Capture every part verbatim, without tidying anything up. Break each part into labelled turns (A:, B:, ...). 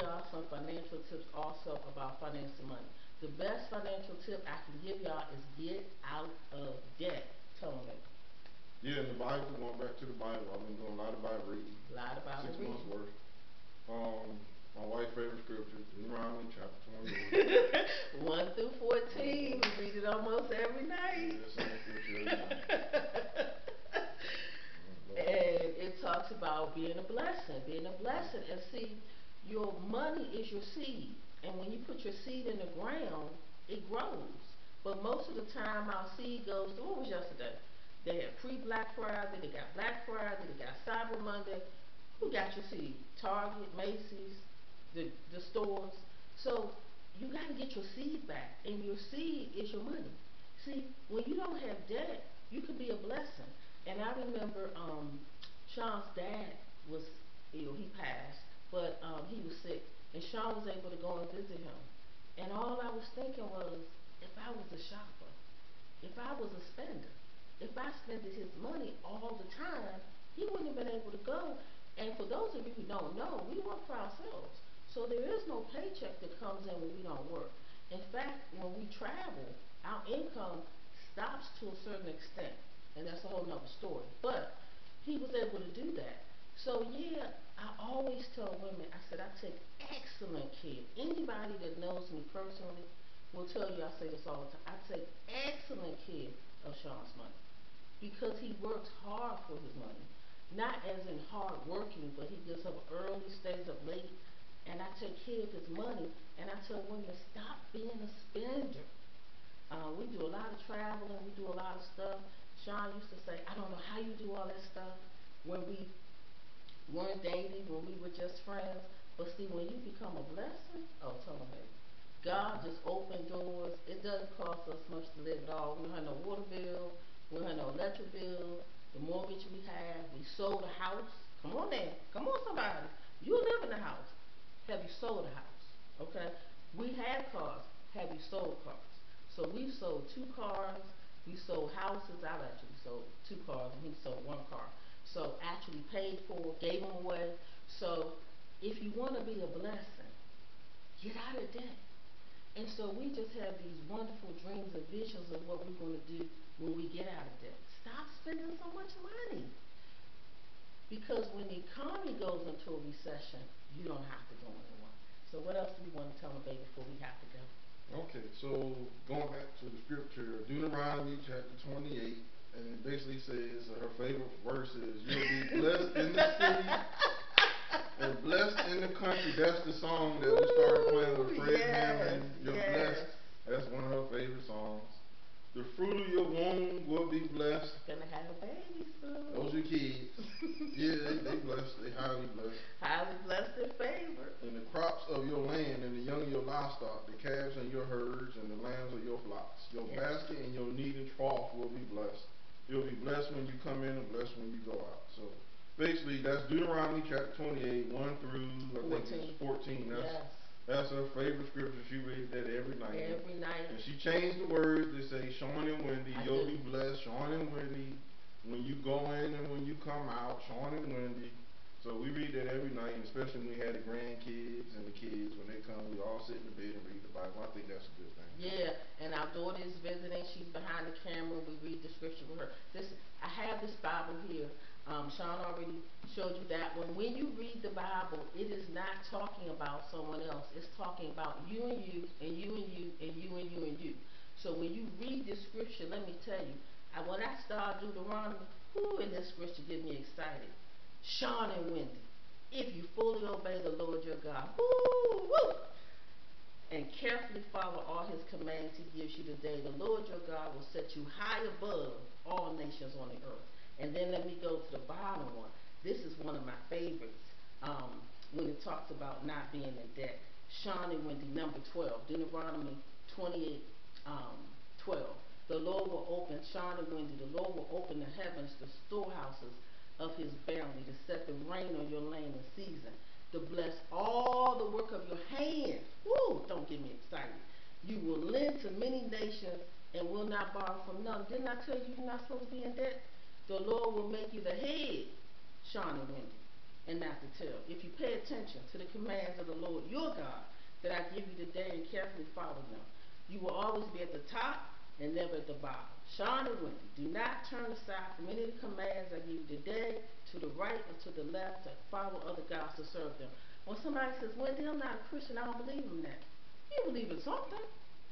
A: y'all some financial tips also about financial money. The best financial tip I can give y'all is get out of debt. Tell them that.
B: Yeah, in the Bible, going back to the Bible, I've been doing a lot of Bible reading.
A: A lot of Bible
B: Six
A: reading.
B: months worth. Um, my wife's favorite scripture, Deuteronomy chapter twenty-eight.
A: one through fourteen. We read it almost every night.
B: Yeah, same scripture every night.
A: And it talks about being a blessing, being a blessing. And see, your money is your seed. And when you put your seed in the ground, it grows. But most of the time, our seed goes to, what was yesterday? They had pre-Black Friday, they got Black Friday, they got Cyber Monday. Who got your seed? Target, Macy's, the, the stores. So you got to get your seed back. And your seed is your money. See, when you don't have debt, you can be a blessing. And I remember um, Sean's dad was ill. He passed, but um, he was sick, and Sean was able to go and visit him. And all I was thinking was, if I was a shopper, if I was a spender, if I spent his money all the time, he wouldn't have been able to go. And for those of you who don't know, we work for ourselves. So there is no paycheck that comes in when we don't work. In fact, when we travel, our income stops to a certain extent. And that's a whole nother story. But he was able to do that. So yeah, I always tell women, I said I take excellent care. Anybody that knows me personally will tell you I say this all the time. I take excellent care of Sean's money because he works hard for his money. Not as in hard working, but he gets up early, stays up late, and I take care of his money. And I tell women, stop being a spender. Uh, we do a lot of traveling, we do a lot of stuff. Sean used to say, I don't know how you do all that stuff when we weren't dating, when we were just friends. But see, when you become a blessing, oh, tell me, baby. God just opened doors. It doesn't cost us much to live at all. We don't have no water bill. We don't have no electric bill. The mortgage we have. We sold a house. Come on there. Come on, somebody. You live in the house. Have you sold a house? Okay? We had cars. Have you sold cars? So we sold two cars. We sold houses. I've actually sold two cars, and he sold one car. So actually paid for, gave them away. So if you want to be a blessing, get out of debt. And so we just have these wonderful dreams and visions of what we're going to do when we get out of debt. Stop spending so much money. Because when the economy goes into a recession, you don't have to go into one. So what else do we want to tell them, baby, before we have to go?
B: Okay, so going back to the scripture, Deuteronomy chapter twenty-eight, and it basically says uh, her favorite verse is, you'll be blessed in the city and blessed in the country. That's the song that we started playing with Fred
A: Yes,
B: Hammond. You're
A: yes.
B: blessed. That's one of her favorite songs. The fruit of your womb will be blessed.
A: Gonna have a baby soon.
B: Those are kids. Yeah, they, they blessed. They highly blessed.
A: Highly blessed and favored.
B: And the crops of your land and the young of your livestock, the calves and your herds and the lambs of your flocks. Your
A: Yes.
B: basket and your kneading trough will be blessed. You'll be blessed when you come in and blessed when you go out. So basically, that's Deuteronomy chapter twenty-eight, one through I think it's fourteen. That's
A: Yes.
B: that's her favorite scripture. She reads that every night.
A: Every night.
B: And she changed the words to say, Sean and Wendy,
A: I
B: you'll
A: do.
B: be blessed. Sean and Wendy, when you go in and when you come out. Sean and Wendy. So we read that every night, and especially when we had the grandkids and the kids, when they come, we all sit in the bed and read the Bible. I think that's a good thing.
A: Yeah, and our daughter is visiting. She's behind the camera. We read the scripture with her. This, I have this Bible here. Um, Sean already showed you that one. When you read the Bible, it is not talking about someone else. It's talking about you and you, and you and you, and you and you and you. So when you read this scripture, let me tell you, I, when I start Deuteronomy, who in this scripture get me excited? Sean and Wendy, if you fully obey the Lord your God, woo, woo, and carefully follow all his commands he gives you today, the Lord your God will set you high above all nations on the earth. And then let me go to the bottom one. This is one of my favorites um, when it talks about not being in debt. Sean and Wendy, number twelve, Deuteronomy twenty-eight, um, twelve. The Lord will open, Sean and Wendy, the Lord will open the heavens, the storehouses of his bounty, to set the rain on your land in season, to bless all the work of your hands. Woo, don't get me excited. You will lend to many nations and will not borrow from none. Didn't I tell you you're not supposed to be in debt? The Lord will make you the head, Sean and Wendy. and not to tell. If you pay attention to the commands of the Lord your God that I give you today and carefully follow them, you will always be at the top and never at the bottom. Sean and Wendy, do not turn aside from any of the commands I give you today, to the right or to the left, to follow other gods to serve them. When somebody says, Wendy, I'm not a Christian, I don't believe in that. You believe in something.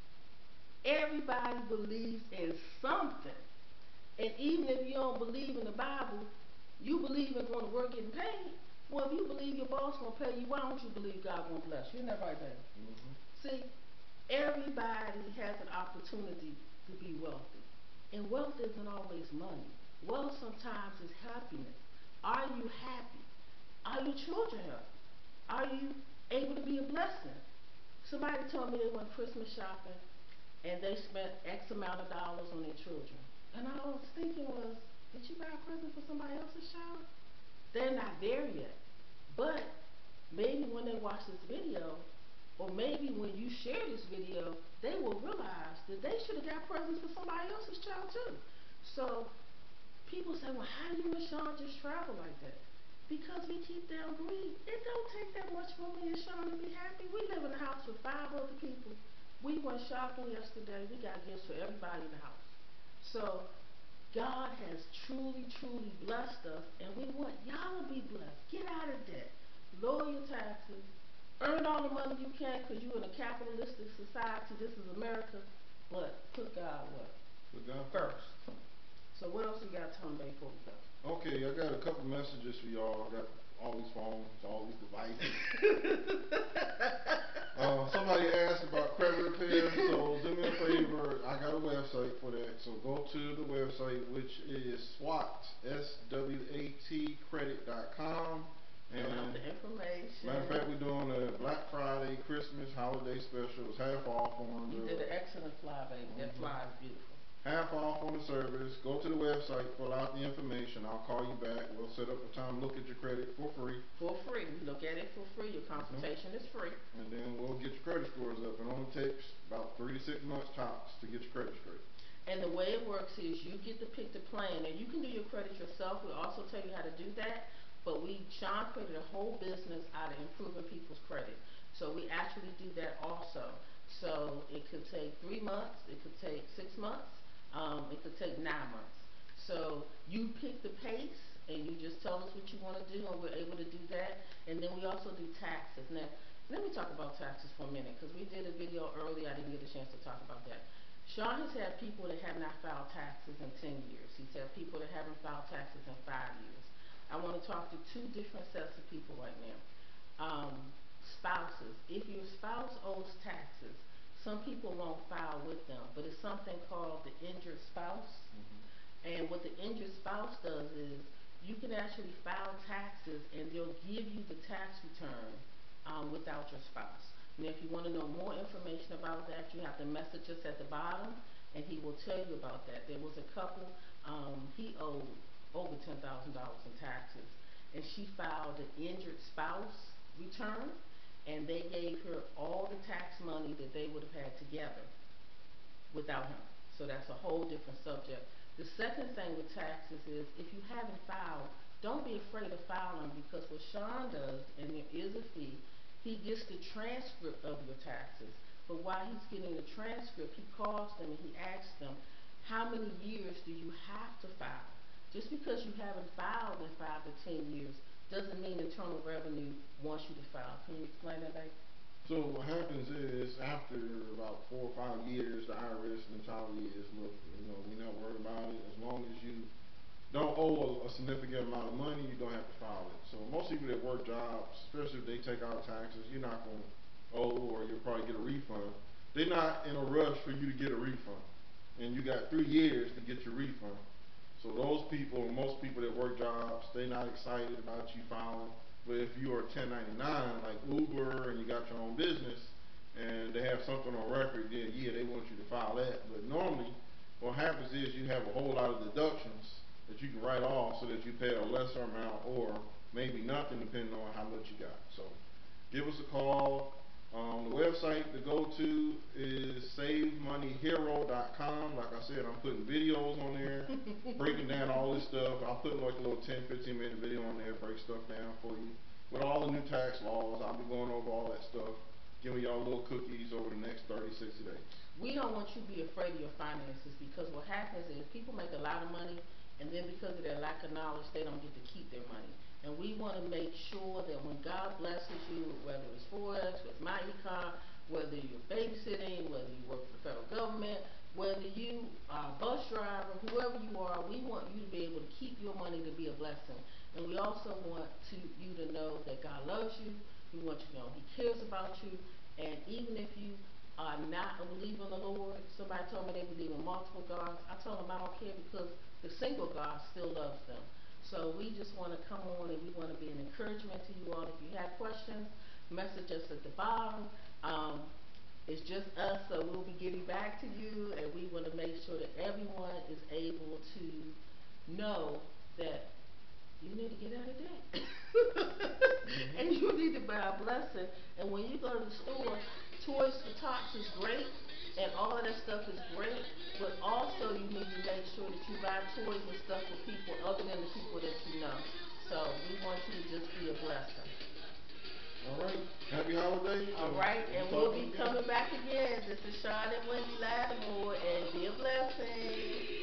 A: Everybody believes in something. And even if you don't believe in the Bible, you believe in going to work getting paid. Well, if you believe your boss going to pay you, why don't you believe God going to bless you? Isn't that right, baby?
B: Mm-hmm.
A: See, everybody has an opportunity to be wealthy. And wealth isn't always money. Wealth sometimes is happiness. Are you happy? Are your children happy? Are you able to be a blessing? Somebody told me they went Christmas shopping and they spent X amount of dollars on their children. And all I was thinking was, did you buy a present for somebody else's child? They're not there yet. But maybe when they watch this video, or maybe when you share this video, they will realize that they should have got presents for somebody else's child too. So people say, well, how do you and Sean just travel like that? Because we keep down greed. It don't take that much for me and Sean to be happy. We live in a house with five other people. We went shopping yesterday. We got gifts for everybody in the house. So God has truly, truly blessed us, and we want y'all to be blessed. Get out of debt. Lower your taxes. Earn all the money you can because you're in a capitalistic society. This is America. But put God what?
B: Put God
A: First. So what else you got to tell me before we go?
B: Okay, I got a couple messages for y'all. I got all these phones, all these devices. uh, somebody asked about credit repair, so do me a favor. I got a website for that. So go to the website, which is SWAT, S W A T credit dot com.
A: And the information.
B: Matter of fact, we're doing a Black Friday, Christmas, holiday special. It's half off on the.
A: You did an excellent fly, baby. Mm-hmm. That fly is beautiful.
B: Half off on the service. Go to the website, fill out the information. I'll call you back. We'll set up a time, look at your credit for free.
A: For free. We look at it for free. Your consultation mm-hmm. is free.
B: And then we'll get your credit scores up. It only takes about three to six months tops to get your credit straight.
A: And the way it works is you get to pick the plan. And you can do your credit yourself. We also tell you how to do that. But we, Sean created a whole business out of improving people's credit. So we actually do that also. So it could take three months. It could take six months. Um, it could take nine months. So you pick the pace and you just tell us what you want to do, and we're able to do that. And then we also do taxes. Now, let me talk about taxes for a minute, because we did a video earlier. I didn't get a chance to talk about that. Sean has had people that have not filed taxes in ten years. He's had people that haven't filed taxes in five years. I want to talk to two different sets of people right now. Um, spouses. If your spouse owes taxes, some people won't file with them, but it's something called the injured spouse. Mm-hmm. And what the injured spouse does is you can actually file taxes and they'll give you the tax return um, without your spouse. And if you want to know more information about that, you have to message us at the bottom and he will tell you about that. There was a couple, um, he owed over ten thousand dollars in taxes, and she filed an injured spouse return, and they gave her all the tax money that they would have had together without him. So that's a whole different subject. The second thing with taxes is if you haven't filed, don't be afraid of filing, because what Sean does, and there is a fee, he gets the transcript of your taxes. But while he's getting the transcript, he calls them and he asks them, how many years do you have to file? Just because you haven't filed in five to ten years doesn't mean Internal Revenue wants you to file. Can you explain that, babe?
B: So what happens is, after about four or five years, the I R S mentality is, look, you know, we're not worried about it. As long as you don't owe a, a significant amount of money, you don't have to file it. So most people that work jobs, especially if they take out taxes, you're not going to owe, or you'll probably get a refund. They're not in a rush for you to get a refund. And you got three years to get your refund. So those people, most people that work jobs, they're not excited about you filing. But if you are ten ninety-nine, like Uber, and you got your own business, and they have something on record, then yeah, they want you to file that. But normally, what happens is you have a whole lot of deductions that you can write off so that you pay a lesser amount, or maybe nothing, depending on how much you got. So give us a call. Um, the website to go to is save money hero dot com. Like I said, I'm putting videos on there, breaking down all this stuff. I'll put like a little ten, fifteen minute video on there, break stuff down for you. With all the new tax laws, I'll be going over all that stuff, giving y'all little cookies over the next thirty, sixty days.
A: We don't want you to be afraid of your finances, because what happens is people make a lot of money, and then because of their lack of knowledge, they don't get to keep their money. And we want to make sure that when God blesses you, whether it's Forex, with my econ, whether you're babysitting, whether you work for the federal government, whether you are a bus driver, whoever you are, we want you to be able to keep your money to be a blessing. And we also want to, you to know that God loves you. We want you to know He cares about you. And even if you are not a believer in the Lord, somebody told me they believe in multiple gods. I told them I don't care, because the single God still loves them. So we just want to come on, and we want to be an encouragement to you all. If you have questions, message us at the bottom. Um, it's just us, so we'll be getting back to you, and we want to make sure that everyone is able to know that you need to get out of debt.
B: Mm-hmm.
A: And you need to buy a blessing. And when you go to the store, Toys for Tots is great, and all of that stuff is great, but also you need to make sure that you buy toys and stuff for people other than the people that you know. So we want you to just be a blessing.
B: All right. Happy holidays.
A: All right, and we'll be coming back again. This is Sean and Wendy Lattimore, and be a blessing.